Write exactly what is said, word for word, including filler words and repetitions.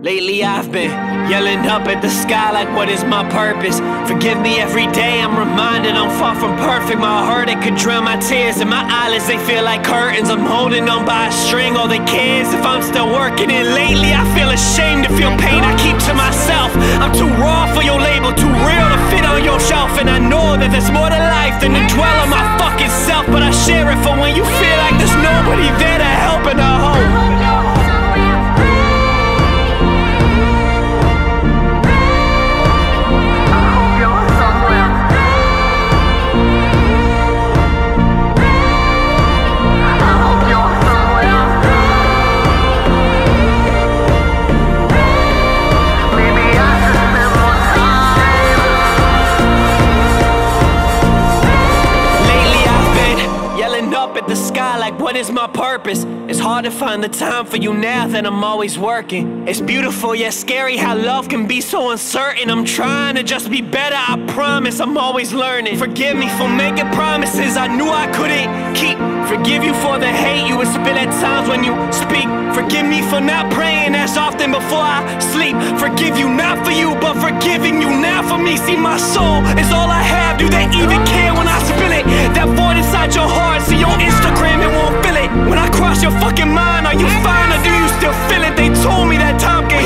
Lately I've been yelling up at the sky like, what is my purpose? Forgive me every day, I'm reminded I'm far from perfect. My heart, it could drown my tears, and my eyelids, they feel like curtains. I'm holding on by a string, all they care is if I'm still working. And lately I feel ashamed to feel pain I keep to myself. I'm too raw for your label, too real to fit on your shelf. And I know that there's more to life than to dwell on my fucking self, but I share it for when you feel like there's nobody there to help and to hold. At the sky like, what is my purpose? It's hard to find the time for you now that I'm always working. It's beautiful yet scary how love can be so uncertain. I'm trying to just be better, I promise I'm always learning. Forgive me for making promises I knew I couldn't keep. Forgive you for the hate you would spit at times when you speak. Forgive me for not praying as often before I sleep. Forgive you not for you, but forgiving you now for me. See, my soul is all I have. Do they even care when I spill it? That void inside your heart, see your Instagram, it won't fill it. When I cross your fucking mind, are you fine or do you still feel it? They told me that time can